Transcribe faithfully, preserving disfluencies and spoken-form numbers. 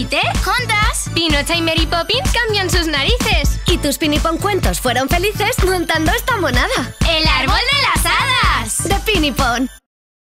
Comité, juntas. Pinocha y Mary Poppins cambian sus narices. Y tus Pinipón cuentos fueron felices montando esta monada. El árbol